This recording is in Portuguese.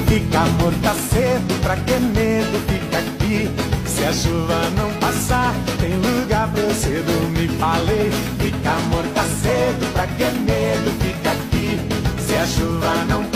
Fica, amor, tá cedo, pra que medo, fica aqui. Se a chuva não passar, tem lugar pra eu ser dormir. Falei, fica, amor, tá cedo, pra que medo, fica aqui. Se a chuva não